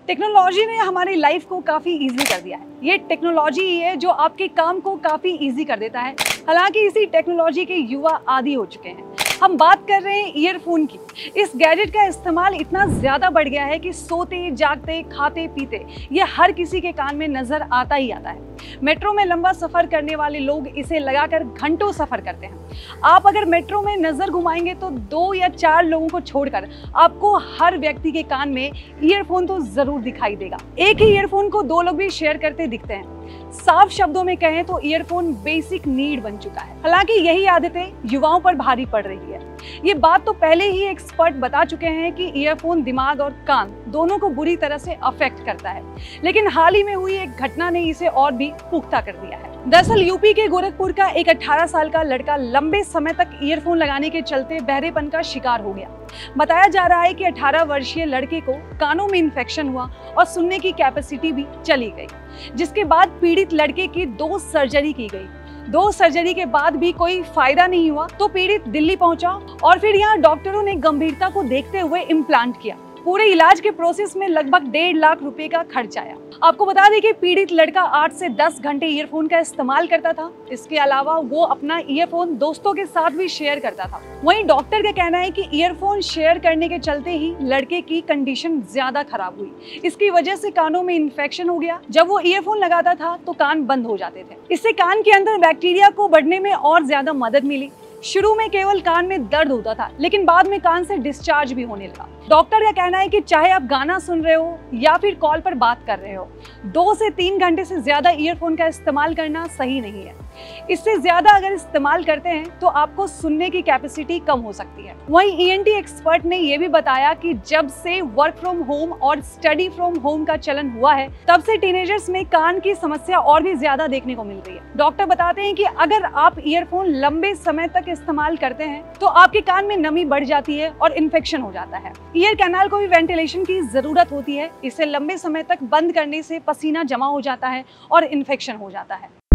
Technology ने हमारी life को काफ़ी इजी कर दिया है। ये टेक्नोलॉजी ही है जो आपके काम को काफ़ी इजी कर देता है। हालांकि इसी टेक्नोलॉजी के युवा आदी हो चुके हैं। हम बात कर रहे हैं ईयरफोन की। इस गैजेट का इस्तेमाल इतना ज़्यादा बढ़ गया है कि सोते जागते खाते पीते ये हर किसी के कान में नज़र आता ही आता है। मेट्रो में लंबा सफ़र करने वाले लोग इसे लगाकर घंटों सफ़र करते हैं। आप अगर मेट्रो में नज़र घुमाएंगे तो 2 या 4 लोगों को छोड़कर आपको हर व्यक्ति के कान में ईयरफोन तो ज़रूर दिखाई देगा। एक ही ईयरफोन को 2 लोग भी शेयर करते दिखते हैं। साफ शब्दों में कहें तो ईयरफोन बेसिक नीड बन चुका है। हालांकि यही आदतें युवाओं पर भारी पड़ रही है। ये बात तो पहले ही एक्सपर्ट बता चुके हैं कि ईयरफोन दिमाग और कान दोनों को बुरी तरह से अफेक्ट करता है, लेकिन हाल ही में हुई एक घटना ने इसे और भी पुख्ता कर दिया है। दरअसल यूपी के गोरखपुर का एक 18 साल का लड़का लंबे समय तक ईयरफोन लगाने के चलते बहरेपन का शिकार हो गया। बताया जा रहा है कि 18 वर्षीय लड़के को कानों में इन्फेक्शन हुआ और सुनने की कैपेसिटी भी चली गई, जिसके बाद पीड़ित लड़के की 2 सर्जरी की गई। 2 सर्जरी के बाद भी कोई फायदा नहीं हुआ तो पीड़ित दिल्ली पहुंचा और फिर यहाँ डॉक्टरों ने गंभीरता को देखते हुए इम्प्लांट किया। पूरे इलाज के प्रोसेस में लगभग 1.5 लाख रुपए का खर्च आया। आपको बता दें कि पीड़ित लड़का 8 से 10 घंटे ईयरफोन का इस्तेमाल करता था। इसके अलावा वो अपना ईयरफोन दोस्तों के साथ भी शेयर करता था। वहीं डॉक्टर का कहना है कि ईयरफोन शेयर करने के चलते ही लड़के की कंडीशन ज्यादा खराब हुई। इसकी वजह से कानों में इन्फेक्शन हो गया। जब वो ईयरफोन लगाता था तो कान बंद हो जाते थे। इससे कान के अंदर बैक्टीरिया को बढ़ने में और ज्यादा मदद मिली। शुरू में केवल कान में दर्द होता था, लेकिन बाद में कान से डिस्चार्ज भी होने लगा। डॉक्टर का कहना है कि चाहे आप गाना सुन रहे हो या फिर कॉल पर बात कर रहे हो, 2 से 3 घंटे से ज्यादा ईयरफोन का इस्तेमाल करना सही नहीं है। इससे ज्यादा अगर इस्तेमाल करते हैं तो आपको सुनने की कैपेसिटी कम हो सकती है। वहीं ईएनटी एक्सपर्ट ने यह भी बताया कि जब से वर्क फ्रॉम होम और स्टडी फ्रॉम होम का चलन हुआ है, तब से टीनेजर्स में कान की समस्या और भी ज्यादा देखने को मिल रही है। डॉक्टर बताते हैं कि अगर आप ईयरफोन लंबे समय तक इस्तेमाल करते हैं तो आपके कान में नमी बढ़ जाती है और इन्फेक्शन हो जाता है। ईयर कैनाल को भी वेंटिलेशन की जरूरत होती है। इसे लंबे समय तक बंद करने से पसीना जमा हो जाता है और इन्फेक्शन हो जाता है।